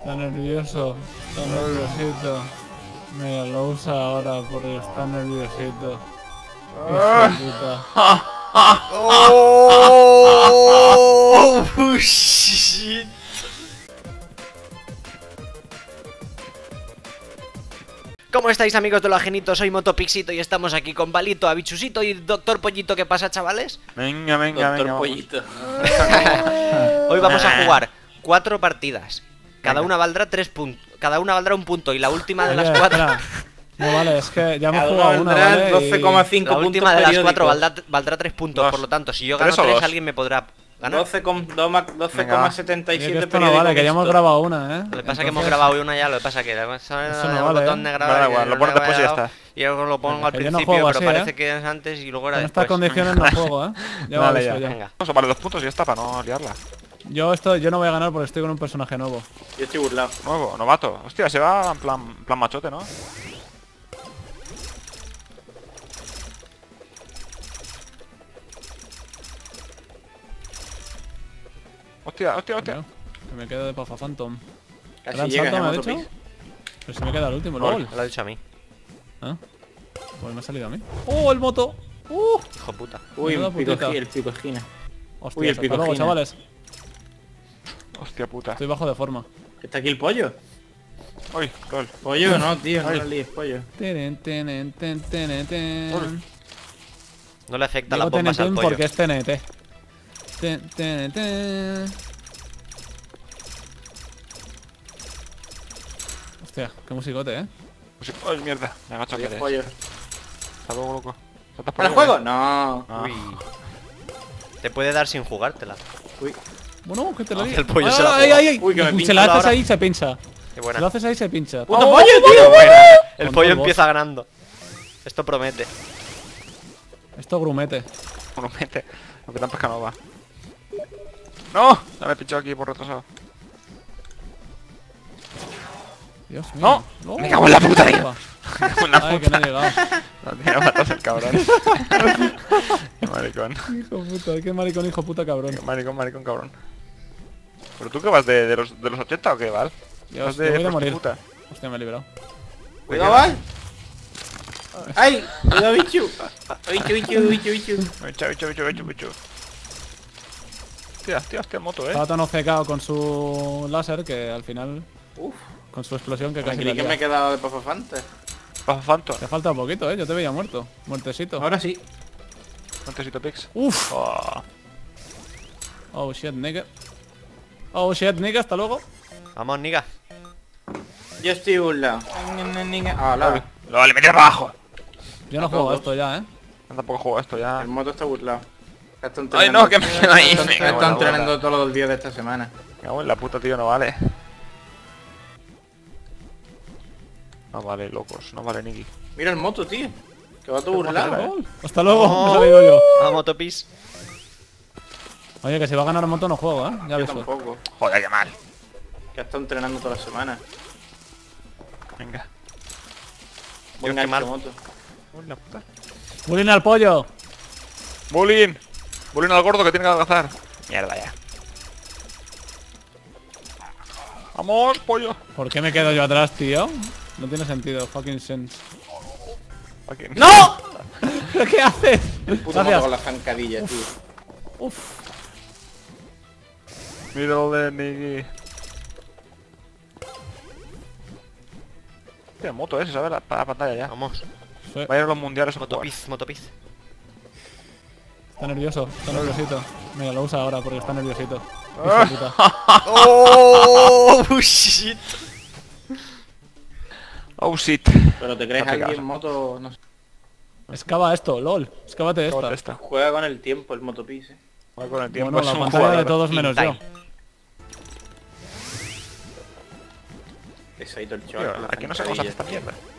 Está nervioso, está nerviosito. Mira, lo usa ahora porque está nerviosito. Hijo de puta. ¡Oh! Shit. ¿Cómo estáis, amigos de lo ajenito? Soy Motopixito y estamos aquí con Balito, Abichusito y Doctor Pollito. ¿Qué pasa, chavales? Venga, Doctor Pollito. Hoy vamos a jugar 4 partidas. Cada una valdrá 3 puntos. Cada una valdrá un punto y la última de las 4... No, vale, es que ya hemos Cada jugado uno una, valdrá ¿vale? 12,5 La puntos última de las 4 periódicos. valdrá 3 puntos. Dos. Por lo tanto, si yo gano ¿Tres o 3, dos? alguien me podrá ganar. 12,77 Oye, que esto no periódicos. vale, que ya hemos grabado una, Lo que pasa es que hemos grabado una ya, lo que pasa es que le Eso no el vale, botón ¿eh? de Me grabar da y igual, lo no pones le después y ya había dado, está. y luego lo pongo al Que yo no principio, juego pero así, parece ¿eh? que es antes y luego era En estas después. condiciones no juego, ¿eh? Ya Vale, vale, ya. ya. Venga. Vamos a vale 2 puntos y ya está, para no liarla. Yo no voy a ganar porque estoy con un personaje nuevo. Yo estoy burlado. Nuevo, novato. Hostia, se va en plan machote, ¿no? Hostia. Creo que me quedo de Pafa Phantom. Casi ¿Gran llega, salto me ha Motopix. dicho? Pero se me queda el último, Gol, LOL. me lo ha dicho a mí, ¿Ah? Pues me ha salido a mí. ¡Oh, el moto! hijo puta. Uy, Menuda putita. el pico esquina. Hostia, Uy, el hasta luego, picogina. chavales. Hostia puta. Estoy bajo de forma. ¿Está aquí el pollo? Uy, gol. Pollo, no, tío, no Ay. le líes pollo. Tenen, tenen, ten, tenen, ten. No le afecta Digo las bombas al TNT pollo. porque es TNT. TNT. Hostia, qué musicote, ¿eh? Ay, mierda. Me agacho que Líes eres. pollo. Hasta luego, loco. ¿Saltas por ¿Para el ahí, juego? eh? No. Ah. Uy. Te puede dar sin jugártela. Uy, Bueno, que te lo Ah, digo. el pollo se la ay, juega. ay, ay. Uy, que me Se pincha la la haces hora. ahí se pincha. Qué Si buena. lo haces ahí se pincha. ¡puto ¡Oh! pollo, tío! El Con pollo todo el empieza ganando. Esto promete. Esto grumete. Bueno, mete. Aunque tan pesca no va. ¡No! Ya me he pinchado aquí por retrasado. Dios mío. ¡No! No. Me cago en la puta, tío. Ufa. Me cago en la Ay, que no he llegado. No tiene matas el cabrón. Qué maricón. Hijo puta, qué maricón, hijo puta cabrón. Maricón, cabrón. ¿Pero tú qué vas de los 80 o qué, Val? Dios, ¿Vas yo voy de a morir. prostituta? Hostia, me he liberado. Cuidado, Val. ¡Ay! ¡Cuidado, bichu! Bichu. Bicho. Hostia, el moto, Estaba tan obcecado con su láser que al final, Uf, con su explosión que me casi creí la que me he lía. quedado de Pafafante. Fanto. Te falta poquito, yo te veía muerto. Muertecito. Ahora sí. Fantecito Pix. Uf. Oh. Oh shit, nigga. Oh shit, nigga, hasta luego. Vamos, niga. Yo estoy burlado. Ah, la. Vale, mete para abajo. Yo no A juego a todos. esto ya, Yo tampoco juego esto ya. El moto está burlado. Ay, no, que me quedo ahí. Me cago en Está la entrenando todos los días de esta semana. Me cago en la puta, tío, no vale. No vale, locos, no vale, Niki. Mira el moto, tío. Que va todo burlado. Oh, hasta luego, me he salido yo. Vamos, Topis. Oye, que si va a ganar moto no juego, ya Yo aviso. tampoco. Joder, qué mal. Que ha estado entrenando toda la semana. Venga. Buen qué gancho, mal. moto. Uy, la puta. Bullying al pollo. Bullying. Bullying al gordo que tiene que adelgazar. Mierda ya. Vamos, pollo. ¿Por qué me quedo yo atrás, tío? No tiene sentido, fucking sense. Aquí. ¡No! ¿Pero qué haces? Puto moto Gracias. con la zancadilla, tío. Uf. Middle de Niki. Hostia, moto ese, ¿sabes? La pantalla ya. Vamos. Sí, Va a ir a los mundiales a jugar. Motopiz. está nervioso, está nerviosito. Mira, lo usa ahora porque está nerviosito. Hijo Ah. de puta. ¡Oh! Shit. Oh shit. Pero te crees Hazte alguien caso. en moto, no sé. Excava esto, lol. Excávate ¿Cómo te esta. está? Juega con el tiempo el motopis, Va con el tiempo. Bueno, es la un pantalla de jugador. todos menos yo. time. Pesadito el Tío, chaval. con la aquí no sé cómo se hace zancadilla. esta mierda.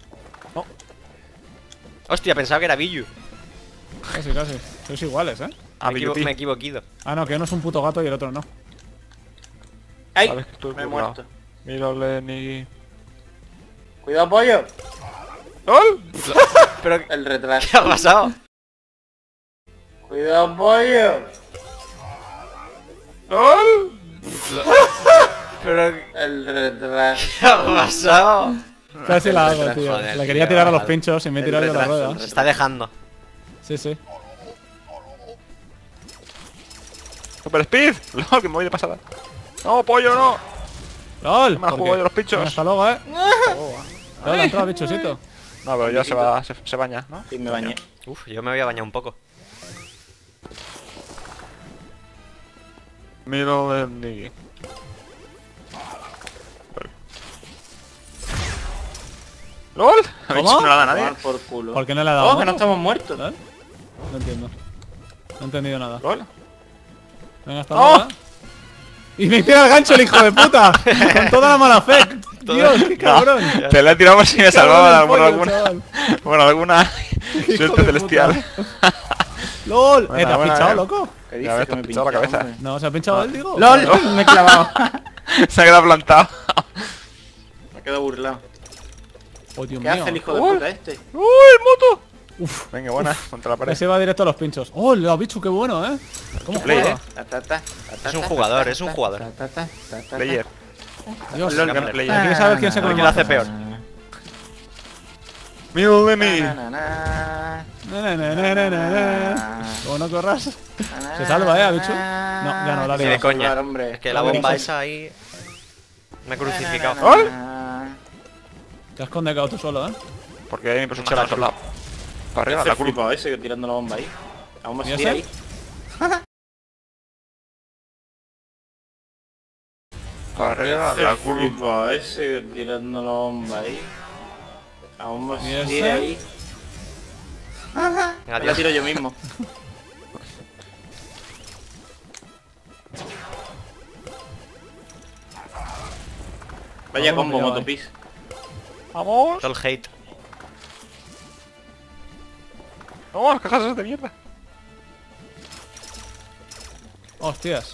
Hostia, pensaba que era Billu. Casi, casi. Sois iguales, ¿eh? Ah, Me he equivocado. Ah, no, que uno es un puto gato y el otro no. ¡Ay! Sabes que estoy Me he burlado. muerto. Mírale, Niki. Cuidado, pollo. ¡Gol! Pero, El retraso. ¿qué ha pasado? Cuidado, pollo. ¡Gol! Pero... El retraso. ¿Qué ha pasado? Casi la hago, tío. Joder, Le quería tío, tirar a los vale. pinchos y me he El tirado yo la retraso, rueda. el Se está dejando. Sí, sí. Super Speed. LOL, que me voy de pasada. No, pollo, no. ¡LOL! No me la ¿Por juego qué? yo los pinchos. Hasta luego, LOL, ha entrado bichosito. No, pero ya se va, se baña, ¿no? Sí, me bañé. Uf, yo me voy a bañar un poco. Middle knee. LOL. No he ¿Cómo? dicho nada a nadie. Tomar por culo. ¿Por qué no le ha dado? Oh, que mono? no estamos muertos. ¿LOL? No entiendo. No he entendido nada. LOL. Venga, hasta ¡Oh! luego, Y me tira el gancho el hijo de puta. Con toda la mala fe. Dios, qué cabrón. Te la he tirado por si me salvaba de Cabrón el por pollo, alguna. chaval. Por alguna Hijo suerte de celestial. ¡LOL! Buena, ¿Te has buena, pinchado, loco? ¿Qué Ya dices? ves, Que te me has pinchado la pincha, cabeza. hombre. No, ¿se ha pinchado él, digo? ¡LOL! Me he clavado. Se ha quedado plantado. Me quedo burlado. Oh, Dios ¿Qué mío. hace el hijo de Uy. puta este? ¡Uy, el moto! Uf. Venga, buena, contra la pared. Ese va directo a los pinchos. ¡Oh, el bicho, qué bueno, eh! ¿Cómo Play, juega? Es un jugador, es un jugador. Player. Dios, LOL, Hombre. player. ¿quieres saber quién se come ¿Quién lo hace más? peor? Middle knee. Na, na, na, na, na, na. Como no corras. Se salva, bicho. No, ya no, la Ni de liado. coña. Salvar, hombre. Es que la bomba esa ahí... Me ha crucificado. ¿Gol? Te has condecado tú solo, eh. Porque hay mi personaje por la... Para arriba, Hace la el culpa. flipado ese tirando la bomba ahí. La bomba ¿Y sigue ese? ahí. Para arriba, la culpa. Flipado ese tirando la bomba ahí. La bomba ¿Y sigue ese? ahí. Venga, Me tío. la tiro yo mismo. Vaya Vamos, combo, pillado ahí. motopis. Vamos. Todo el hate. Vamos, las cajas esas de mierda. Hostias.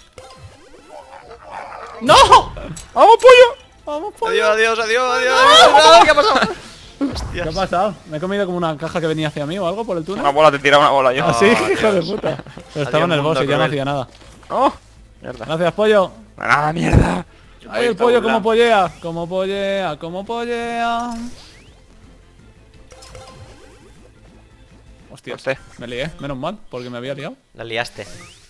¡No! ¡Vamos, pollo! Vamos, pollo. Adiós, adiós, adiós, adiós. ¿Qué ha pasado? ¿Qué Hostias. ha pasado? Me he comido como una caja que venía hacia mí o algo por el túnel. Una bola, te tira una bola yo. ¿Ah, sí? Oh, Hijo de Dios. puta. Pero estaba en el mundo boss y ya no cruel. hacía nada. ¡Oh! Mierda. Gracias, pollo. ¡Nada, mierda! Ay, el pollo como pollea. Como pollea, como pollea. Hostia, Hostia. me lié. Menos mal, porque me había liado. La liaste.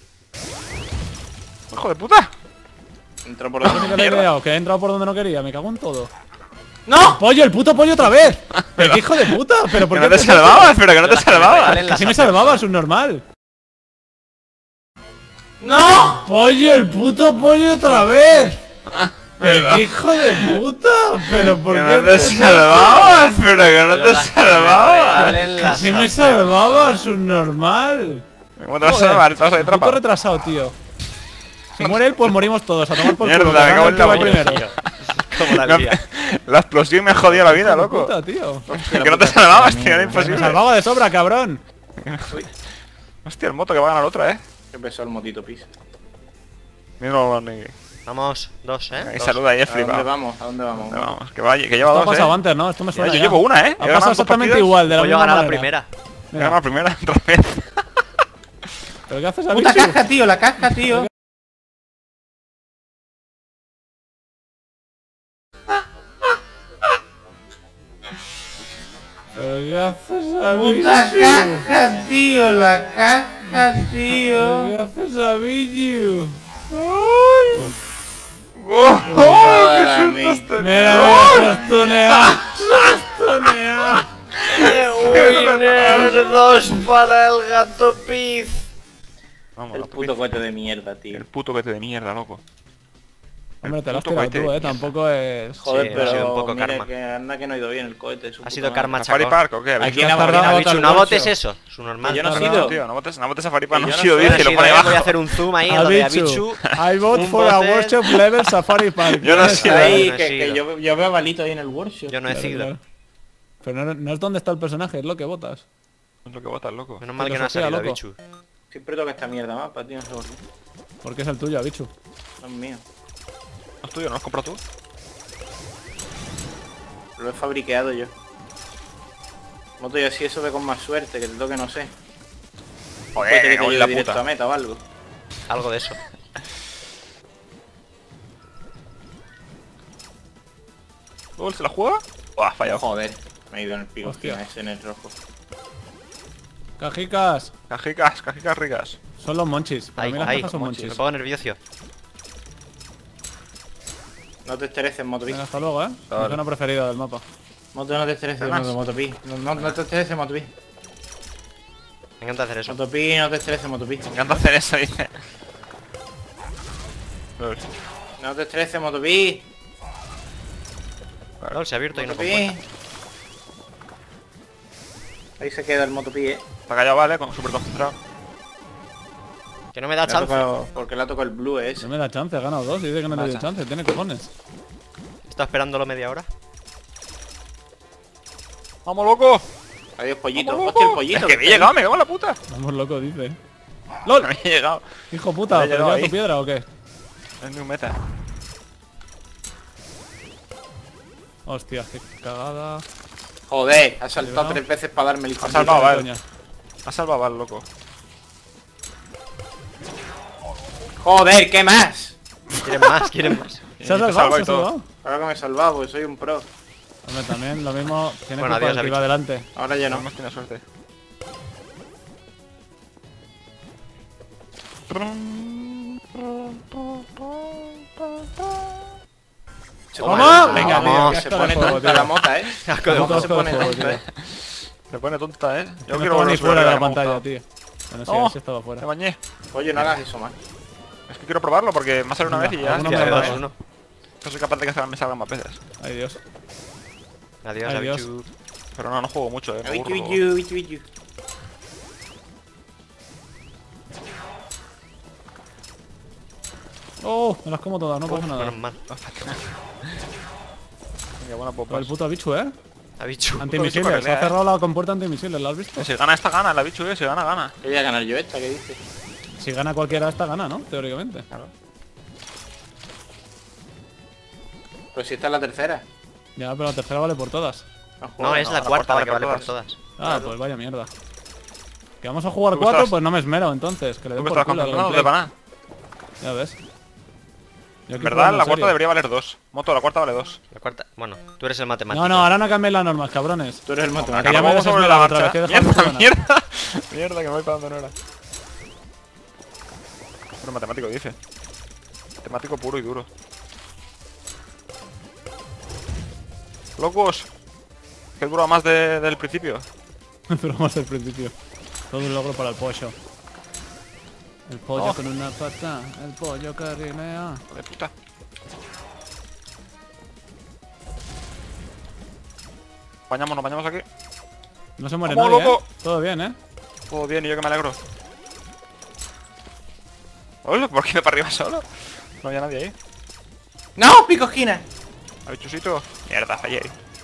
¡Hijo de puta! Entró por ¿Qué le he la liado? Que he entrado por donde no quería. Me cago en todo. ¡No! ¡Pollo, el puto pollo otra vez! ¡Pero qué hijo de puta! ¿Pero por ¡Que qué no te salvabas! ¡Pero que no te salvabas! regalen Que si me las salvaba, es un normal. ¡No! ¡Pollo, el puto pollo otra vez! ¡Pero qué hijo de puta! ¿Pero por ¡Que qué? no te salvabas! ¡Pero que no te salvabas! Regalen las Si me salvas. salvaba, es un normal. ¿Cómo te vas a salvar? ¿Estás ahí Puto atrapado? retrasado, tío. Si muere él, pues morimos todos. A tomar por Mierda, culo. me que cago gane en el la que va polla, primero. Como la lía. La explosión me ha jodido la vida, Hijo de loco. puta, tío. Que no te salvabas, tío, era Me imposible. salvaba de sobra, cabrón. Hostia, el moto que va a ganar otra, Qué pesó el motito pis. Mira los Niggy. Vamos, dos, Y Dos. saluda ahí, es ¿A dónde flipado. vamos? ¿A dónde vamos? ¿Dónde vamos? Que vaya, que lleva Esto ha dos, pasado antes, ¿no? Esto me Ya, suena yo ya. llevo una, Ha He ganado pasado dos exactamente partidas. igual, de la Voy a misma ganar la manera. primera. He ganado la primera, otra vez. ¿Pero qué haces, ¡Puta Abichu? caja, tío! ¡La caja, tío! ¿Pero qué haces, ¡Puta Abichu? caja, tío! ¡La caja, ¿Pero tío! qué haces, Abichu? Para mí. Mira, bastonea. Bastonea. Winner, dos para el gato pez. Vamos, El la puto cohete de mierda, tío. El puto vete de mierda, loco. Hombre, te lo has puto tirado cohete tú, de Tampoco es... Joder, Sí, ha sido pero un poco mira karma. que anda que no ha ido bien el cohete. su Ha puta sido madre. karma ¿Safari chacón. Park o qué? Aquí ¿Quién en ha la tardado máquina, Bichu, botas no al votes bolso? eso. Su normal. yo no he Tardado. sido. Tío, no votes a Safari Park, Que no yo ha no sido soy, dice, lo Sí, pone voy a abajo. hacer un zoom ahí a lo de Abichu. Abichu. I vote Un for a voted. workshop level Safari Park. Yo no ¿Quién sé. es? Ahí, no he que sido. yo veo a Balito ahí en el workshop. Yo no he Claro, sido. claro. Pero no es donde está el personaje, es lo que votas. Es lo que votas, loco. Menos mal que no ha Filosofía, salido loco. Abichu. Siempre toca esta mierda más, para ti no sé por qué. Porque es el tuyo, Abichu. No es mío. ¿No es tuyo? ¿No lo has comprado tú? Lo he fabricado yo. Moto, y así eso ve con más suerte, que te toque, no sé. Puede Joder, que me cago te en la lleve directo a puta. meta o algo. Algo de eso. ¿Se la juega? Buah, ha fallado. Joder, me he ido en el pico Hostia. ese, en el rojo. Cajicas. Cajicas ricas. Son los monchis. Para Ahí, mí las ahí. cajas son Me monchis. pongo nervioso. No te estreses, Motopi. Venga, hasta luego, mi zona preferida del mapa. Moto, no te estreses, Además. Motopi. No te estreses, Motopi. Me encanta hacer eso. Motopi, no te estreses, Motopi. Me encanta hacer eso, dice. Lol. No te estreses, Motopi. LOL, se ha abierto y no Motopi. compuesta. Ahí se queda el Motopi, Está callado, vale, con súper concentrado. Que no me da Le ha chance. tocado- porque le ha tocado el blue ese. No me da chance, ha ganado 2 y dice que no le dio chance. Tiene cojones. Está esperándolo media hora. ¡Vamos, loco! Adiós, pollito. ¡Vamos, Hostia, el loco! pollito. Es que me he llegado, me cago en la puta. Vamos loco, dice. ¡Lol! Me he llegado. Hijo puta, Vale, ¿pero llegado lleva tu ahí. piedra o qué? Es mi meta. Hostia, qué cagada. Joder, ha saltado Llegado. 3 veces para darme el hijo. Ha salvado, Coña. vale. Ha salvado al loco. Joder, ¿qué más? Quieren más, quieren más. Se ha te salvado, salva se y ha todo. salvado. Ahora que me he salvado, porque soy un pro. Hombre, también lo mismo tiene Bueno, culpa adiós, del que David. iba adelante. Ahora ya No no. hemos tenido suerte. Se Toma, pone- venga, tío, vamos. se pone tonta la mota, Asco de La ojo. mota se pone Asco de tonta, juego, Se pone tonta, Yo Yo no quiero estaba volver ni a fuera de la subir, me ha pantalla, gustado. tío. Bueno, sí, No. así estaba fuera. Me bañé. Oye, no hagas eso más. Es que quiero probarlo porque me ha salido una Venga, vez y ya. alguno Hostia, me de va. 2-1. No soy capaz de que me salgan más veces. Ay, Dios. Adiós, Adiós. Abichu. Pero no juego mucho, me Bichu, aburro. bichu, bichu, bichu. Oh, me las como todas, no pasa nada. Menos mal. Venga, buena Por popa. el puto bicho, Abichu. Antimisiles, para se que ha lea, cerrado la compuerta antimisiles, ¿la has visto? Si gana esta gana, la bicho, si gana, gana. Que voy a ganar yo esta, ¿qué dices? Si gana cualquiera esta, gana, ¿no? Teóricamente. Claro. Pues si esta es la tercera. Ya, pero la tercera vale por todas. No, No, joder. es no, la la cuarta cuarta la que vale vale por por todas. Ah, pues vaya mierda. Que vamos a jugar ¿Tú 4, estás? pues no me esmero entonces. Que le ¿Tú den que por estás culo al concentrado? gameplay. De pana. Ya ves. Yo En aquí verdad, jugando la en cuarta serio. debería valer 2. Moto, la cuarta vale 2. La cuarta. Bueno, tú eres el matemático. No, no, ahora no cambiéis las normas, cabrones. Tú eres el Que matemático. ya me Vamos sobre desespero la otra vez, marcha. que he dejado Mierda, de mierda. Mierda, que me voy para donde no era. Pero matemático dice. Matemático puro y duro. Locos. Que dura más del principio. Duramos al principio. Todo un logro para el pollo. El pollo Oh. con una pata, el pollo que rimea. Hijo de puta. Nos bañamos aquí. No se muere ¡Vamos, nadie, loco! Todo bien, Todo bien y yo que me alegro. Hola, ¿por qué me para arriba solo? No había nadie ahí. ¡No! ¡Pico esquina! Habichusito. Mierda, fallé.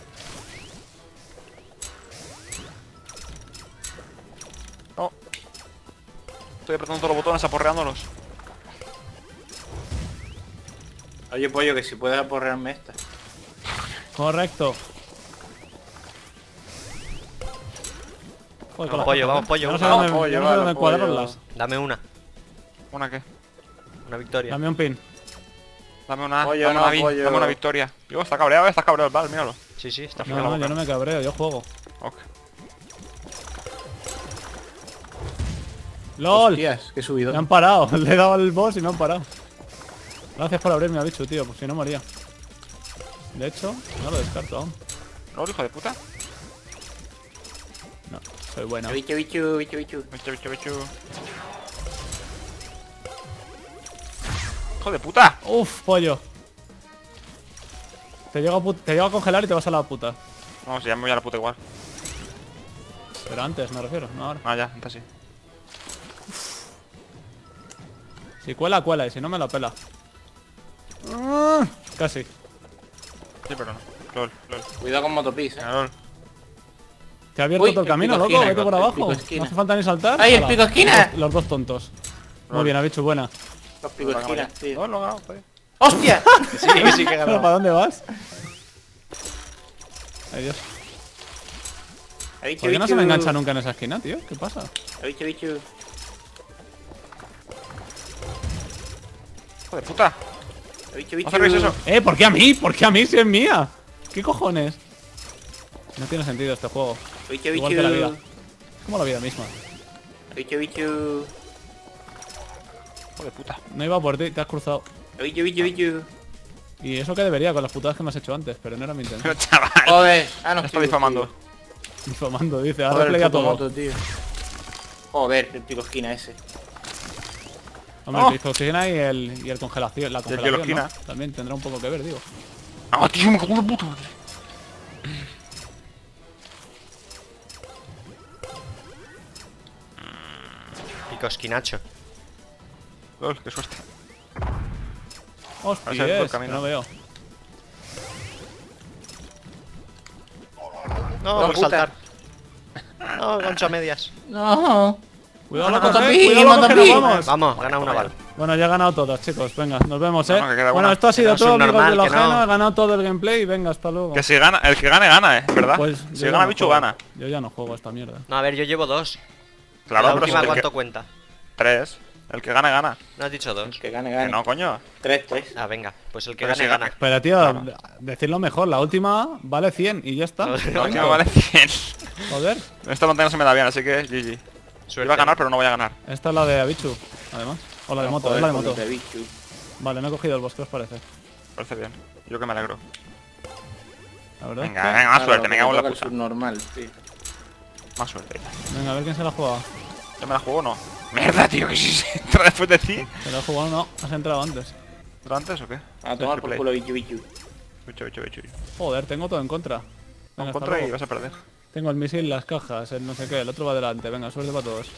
No. Estoy apretando todos los botones, aporreándolos. Oye, pollo, que si puedes aporrearme esta. Correcto. Joder, con las Pollo, cajas, vamos, pollo, Yo no sé vamos, dónde, pollo, yo no sé vale, dónde pollo. cuadrarlas. Dame una. ¿Una qué? Una victoria. Dame un pin. Dame una, Pollo, dame no, una, pollo. dame una victoria. Digo, está cabreado el Val, míralo. Sí, sí, está No, fuera. no, yo no me cabreo, yo juego. Ok. ¡LOL! Hostias, qué subido. Me han parado, le he dado al boss y me han parado. Gracias por abrirme a bicho, tío, pues si no moría. De hecho, no lo descarto aún. ¿No, hijo de puta? No, soy bueno. Bichu, bichu, bichu, bichu. Bicho. ¡Hijo de puta! Uf, pollo. Te llego a congelar y te vas a la puta. No, si ya me voy a la puta igual. Pero antes, me refiero, no ahora. Ah, ya, entonces sí. Si cuela, cuela, y si no me la pela. Casi. Sí, pero no. LOL. Cuidado con Motopis, Venga, LOL. Te ha abierto Uy, todo el el camino, pico loco, esquina, vete por el abajo. pico esquina. No hace falta ni saltar. ¡Ay, el Hala. pico esquina! Los dos tontos. Muy bien, Abichu, buena. Los picos esquinas, tío. No, lo he ganado, joder. ¡Hostia! Sí, que sí que he ¿Pero ganado. para dónde vas? Ay, Dios. Bichu, ¿Por qué no se me bichu. engancha nunca en esa esquina, tío? ¿Qué pasa? Bichu, bichu. Hijo de puta. Bichu, bichu. No cerréis eso. ¿Por qué a mí? ¿Por qué a mí si es mía? ¿Qué cojones? No tiene sentido este juego. Bicho, Igual que la vida. bicho. Es como la vida misma. Bicho, bicho. Hijo de puta. No iba por ti, te has cruzado. Bicho, bicho, bicho. Y eso que debería con las putadas que me has hecho antes, pero no era mi intención. Pero chaval. Joder. Ah, no, Me está difamando. Difamando, dice. Ahora Joder, play el a puto todo. moto, tío. Joder, el pico esquina ese. Hombre, ¡Oh! el piscina y el congelación, la hielo congelación, ¿no? esquina. También tendrá un poco que ver, digo. ¡Ah, tío! ¡Me cago en la puta! Pico esquinacho. Lol, qué suerte. Hostia, Ahora se ve por el que camino. no veo. No, No, por puta. saltar. No, gancho a medias. No. Cuidado, Mata locos, pi, cuidado, locos, mata que nos pi. vamos. Vamos, gana una bala. Bueno, ya he ganado todas, chicos. Venga, nos vemos, No, no, que queda Bueno, una. esto ha sido Que no, todo, amigos de subnormal, lo que no. ajeno. He ganado todo el gameplay. Venga, hasta luego. Que si gana, el que gane gana, ¿verdad? Pues si yo ya gana no bicho juego. gana. Yo ya no juego esta mierda. No, a ver, yo llevo 2. Claro, ¿La pero última si el cuánto que... cuenta? 3. El que gane gana. No has dicho 2. Que gane, Que gane. no, coño. 3. Ah, venga, pues el que Pero gane si gana. Pero tío, Claro. decirlo mejor. La última vale 100 y ya está. No, La última Venga. vale 100. Joder. Esta montaña no se me da bien, así que GG. Suerte. Iba a ganar, pero no voy a ganar. Esta es la de Abichu, además. O la de moto, es la de moto. Vale, me he cogido el bosque, ¿os parece? Parece bien. Yo que me alegro. La verdad. Venga, venga, más suerte, me cago en la puta. Normal, tío. Más suerte. Venga, a ver quién se la ha jugado. ¿Yo me la juego o no? Mierda, tío, que si se entra después de ti. ¿Se la ha jugado? No, has entrado antes. ¿Entra antes o qué? A tomar por Play. culo, bicho, bicho. Bicho. Joder, tengo todo en contra. En Venga, hasta contra y luego. vas a perder. Tengo el misil, las cajas, el no sé qué, el otro va adelante. Venga, suerte para todos.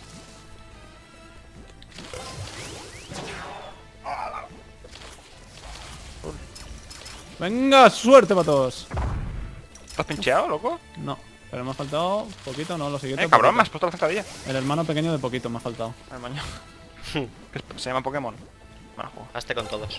Venga, suerte para todos. ¿Estás pincheado, loco? No, pero me ha faltado poquito, no, lo siguiente. Cabrón, poquito. me has puesto la zancadilla. El hermano pequeño de poquito me ha faltado. Al maño. Se llama Pokémon. Me la juego. Hazte con todos.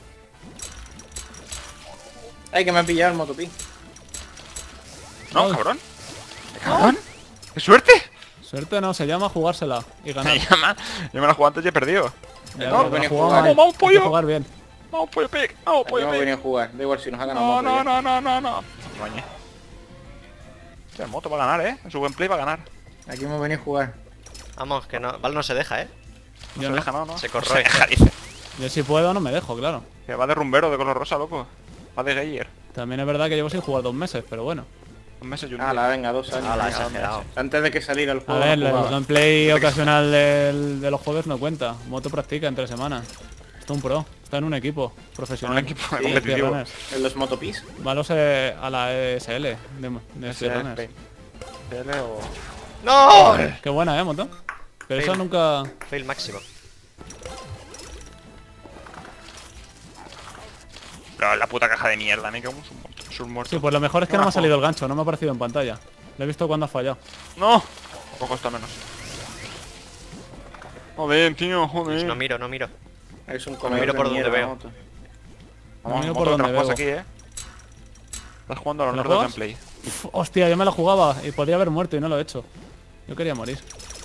Ay, que me ha pillado el motopi. No, Ay. cabrón. ¿Cabrón? ¡Qué suerte! Suerte no, se llama jugársela y ganar. Me llama. Yo me la jugué antes y he perdido. Ya, No, la venía a jugado jugar. mal. Vamos, Hay que pollo. jugar bien. Vamos, pollo pig. Vamos, Aquí pollo hemos pig. venido a jugar. Da igual si nos ha ganado No, moto. no, ya. no. Bañé. El moto va a ganar, En su gameplay va a ganar. Aquí hemos venido a jugar. Vamos, que no. Val no se deja, No Yo se no. deja, no. Se No corroe. deja, dice. Yo si puedo no me dejo, claro. Que va de rumbero de color rosa, loco. Va de Geyer. También es verdad que llevo sin jugar 2 meses, pero bueno. 2 meses y un Ah, día. la venga, 2 años. Ala, venga, exagerado. Antes de que saliera el A juego. ver, no el jugaba. gameplay ocasional de los jueves no cuenta. Moto practica entre semanas. Está un pro, está en un equipo Un profesional. equipo Sí, competitivo. Speedrunners. ¿En los motopis? Va a la ESL de Speedrunners. PL o... ¡No! Qué buena, moto. Pero eso Fail. nunca... Fail máximo. No, la puta caja de mierda, me cago en sus muertos. Sí, pues lo mejor es que no me ha salido el gancho, no me ha aparecido en pantalla. Lo he visto cuando ha fallado. ¡No! Poco está menos. Joder, tío, Pues joder. no miro, no miro. Es un miro comedor de por donde mierda, veo. moto. Vamos, miro moto, por que donde te la juegas veo. aquí, Estás jugando a los ¿Te la nerds del juegas? gameplay. Uf, hostia, yo me la jugaba y podría haber muerto y no lo he hecho. Yo quería morir.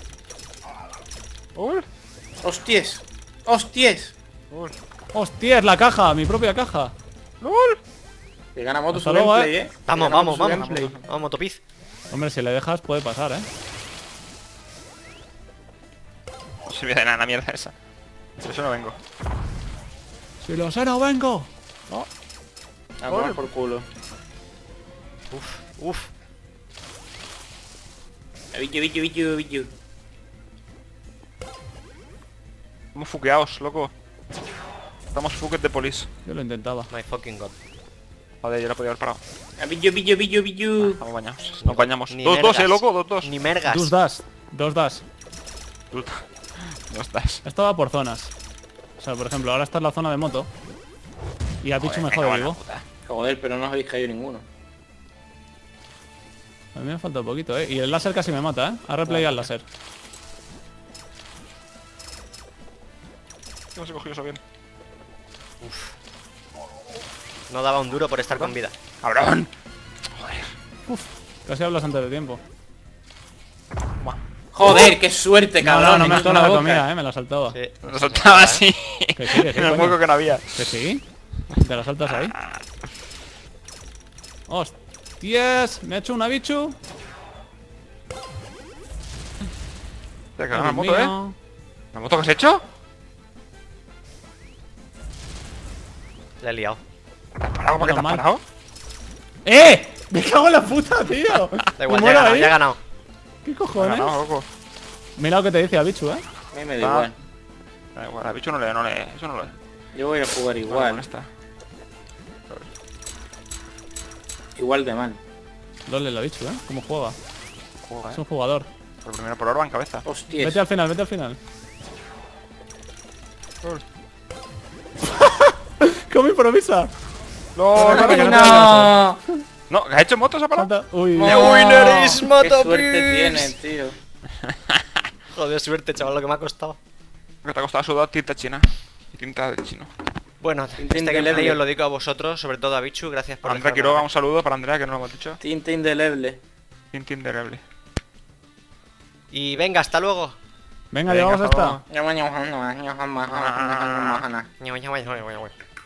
Uy, ¡Hostias! ¡Hostias! uy. ¡Hostia, es la caja! ¡Mi propia caja! ¡Lol! Que gana moto Hasta su luego, gameplay, Vamos, Que gana vamos, moto su vamos. gameplay. Vamos, motopiz. Hombre, si le dejas puede pasar, ¿eh? No se me da nada la mierda esa. Por eso no vengo. ¡Si lo sé, no vengo! A tomar por culo. Uf. Bicho. Estamos fuqueados, loco. Estamos fucked de police. Yo lo intentaba. My fucking god. Joder, yo la podía haber parado. Bicho. Estamos bañados. Nos bañamos. Ni 2-2, mergas. loco, 2-2. Ni mergas. Dos das. Tú- No estás. Esto va por zonas. O sea, por ejemplo, ahora está en la zona de moto. Y a Pichu me jode vivo. Joder, pero no os habéis caído ninguno. A mí me falta un poquito, ¿eh? Y el láser casi me mata, ¿eh? A replay al láser. No se cogió eso bien. No daba un duro por estar con vida. ¡Cabrón! Casi hablas antes de tiempo. Joder, qué suerte, cabrón. no me toda no la la boca. comía, me la saltaba. Sí. Lo soltaba así. Que sí, En el coño. hueco que no había. Que sí. ¿Te la saltas ahí? ¡Hostias! Me ha hecho una bichu. Te queda Dios la moto, mío. ¿La moto que has hecho? La he liado. ¿Te has parado? ¿Por qué te has Menos mal. parado? ¡Eh! ¡Me cago en la puta, tío! Da igual, ¿Me ya he muero ganado, ahí? ya he ganado. ¿Qué No, cojones? no, loco. Mira lo que te dice Abichu, ¿eh? A mí me da Ah. igual. Da igual, a bicho no le, eso no lo es. Yo voy a jugar Vale, igual. con esta. Igual de mal. LOL el Abichu, ¿eh? ¿Cómo juega? Juega, Es un jugador. Por primero por Orba en cabeza. Hostia. Vete al final, vete al final. ¿Cómo improvisa? ¡No, no, no, no. no! ¿Has hecho motos a parado? Salta. Uy. The winner is Qué Matapips. suerte tiene, tío. Joder, suerte, chaval, lo que me ha costado. Que te ha costado sudar tinta china. Y tinta de chino. Bueno, Tinta este gameplay indeleble. os lo digo a vosotros, sobre todo a Bichu, gracias por Andrea dejarme Quiroga, ganar. un saludo para Andrea, que no lo hemos dicho. Tinta indeleble. Tinta indeleble. Y venga, hasta luego. Venga, Venga, llegamos hasta hasta. luego. Ñau, ñau, ñau, ñau, ñau.